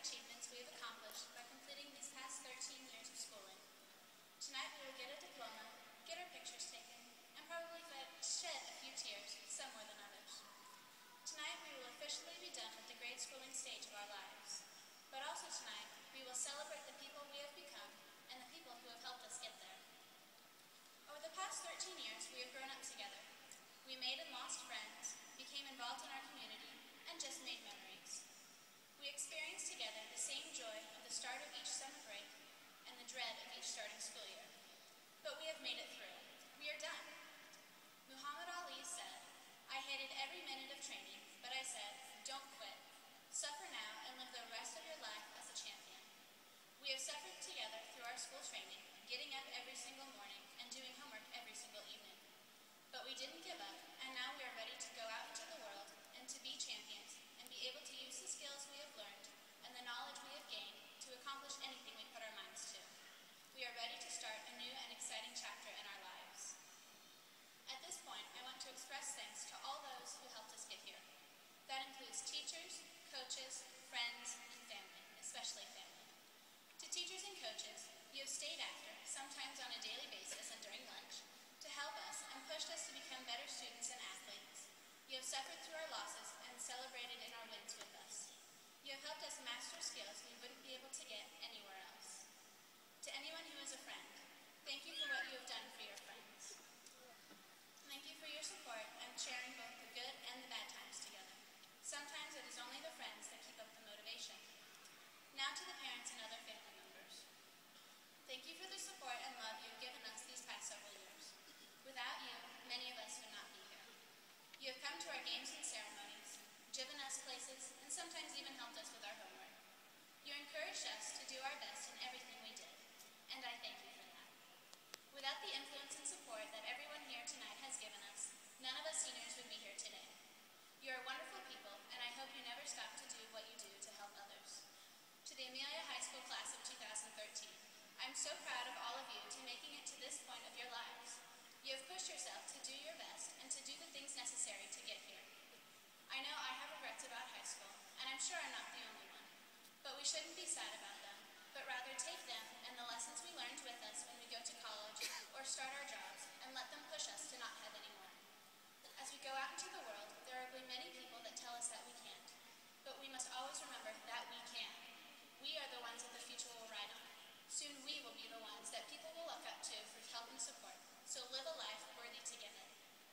achievements we have accomplished by completing these past 13 years of schooling. Tonight we will get a diploma, get our pictures taken, and probably shed a few tears, some more than others. Tonight we will officially be done with the grade schooling stage of our lives. But also tonight, we will celebrate the people we have become and the people who have helped us get there. Over the past 13 years, we have grown up together. We made and lost friends, became involved in our community, and just made memories. We experienced together the same joy of the start of each summer break and the dread of each starting school year. But we have made it through. We are done. Muhammad Ali said, "I hated every minute of training, but I said, don't quit. Suffer now and live the rest of your life as a champion." We have suffered together through our school training, getting up every single morning and doing homework every single evening. But we didn't give up, and now we are ready to go out into the world and to be champions and be able to use the skills we have learned and the knowledge we have gained to accomplish anything we put our minds to. We are ready to start a new and exciting chapter in our lives. At this point, I want to express thanks to all those who helped us get here. That includes teachers, coaches, friends, and family, especially family. To teachers and coaches, you have stayed after, sometimes on a daily basis and during lunch, to help us and pushed us to become better students and athletes. You have suffered through our losses and celebrated in our wins with us. You have helped us master skills we wouldn't be able to get anywhere else. To anyone who is a friend, thank you for what you have done for your friends. Thank you for your support and sharing both the good and the bad times together. Sometimes it is only the friends that keep up the motivation. Now to the parents and other family members. Thank you for the support and love you have given us these past several years. Without you, many of us would not be here. You have come to our games and ceremonies, driven us places, and sometimes even helped us with our homework. You encouraged us to do our best in everything we did, and I thank you for that. Without the influence and support that everyone here tonight has given us, none of us seniors would be here today. You are wonderful people, and I hope you never stop to do what you do to help others. To the Amelia High School class of 2013, I'm so proud of all of you to making it to this point of your lives. You have pushed yourself to do your best and to do the things necessary to get here. I know I have regrets about high school, and I'm sure I'm not the only one. But we shouldn't be sad about them, but rather take them and the lessons we learned with us when we go to college or start our jobs and let them push us to not have any more. As we go out into the world, there will be many people that tell us that we can't, but we must always remember that we can. We are the ones that the future will ride on. Soon we will be the ones that people will look up to for help and support, so live a life worthy to give it.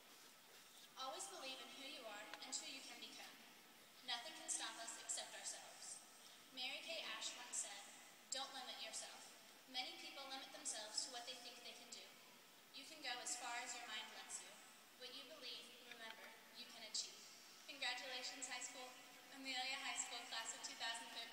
Always believe in who you are and who you can become. Nothing can stop us except ourselves. Mary Kay Ash once said, "Don't limit yourself. Many people limit themselves to what they think they can do. You can go as far as your mind lets you. What you believe, remember, you can achieve." Congratulations, high school, Amelia High School class of 2013.